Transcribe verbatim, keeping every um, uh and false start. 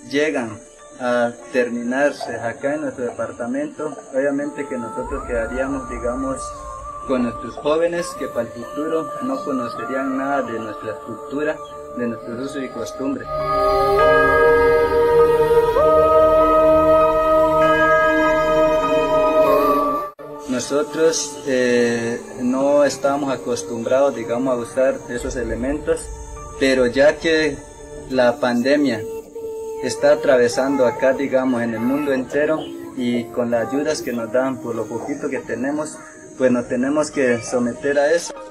llegan a terminarse acá en nuestro departamento, obviamente que nosotros quedaríamos, digamos, con nuestros jóvenes que para el futuro no conocerían nada de nuestra cultura, de nuestros usos y costumbres. Nosotros eh, no estábamos acostumbrados, digamos, a usar esos elementos, pero ya que la pandemia está atravesando acá, digamos, en el mundo entero, y con las ayudas que nos dan por lo poquito que tenemos, pues nos tenemos que someter a eso.